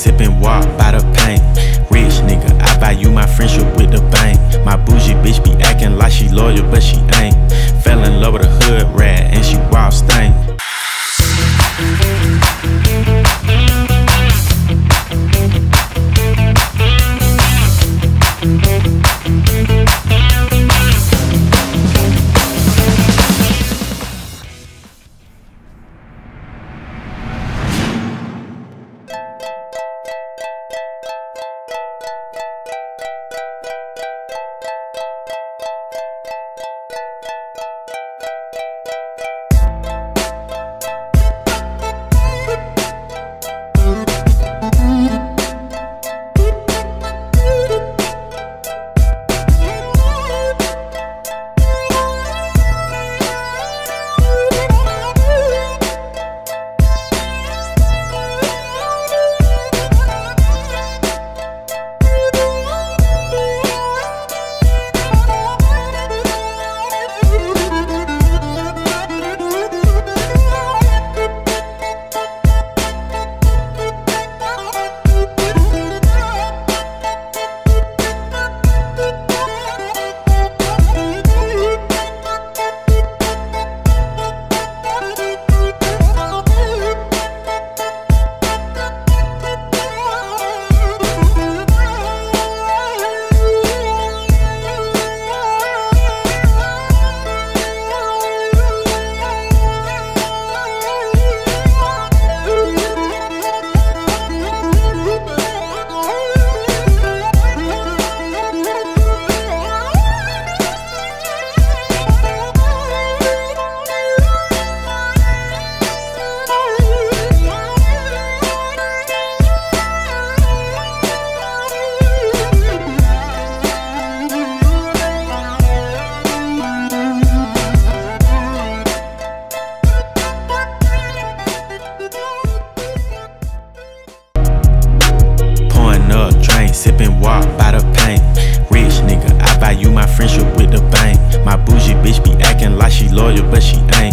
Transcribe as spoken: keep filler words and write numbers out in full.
sippin' walk by the paint. Rich nigga, I value my friendship with the bank. My bougie bitch be acting like she loyal, but she ain't. Fell in love with a hood rat and she wild stank. Sippin' walk by the paint. Rich nigga, I value my friendship with the bank. My bougie bitch be acting like she loyal, but she ain't.